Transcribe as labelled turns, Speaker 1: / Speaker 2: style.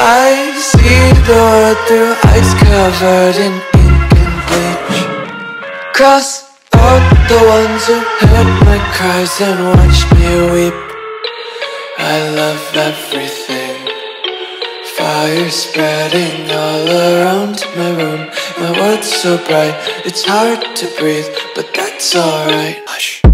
Speaker 1: I see the world through eyes covered in ink and bleach. Cross out the ones who heard my cries and watched me weep. I love everything. Fire spreading all around my room. My world's so bright, it's hard to breathe, but that's alright. Hush.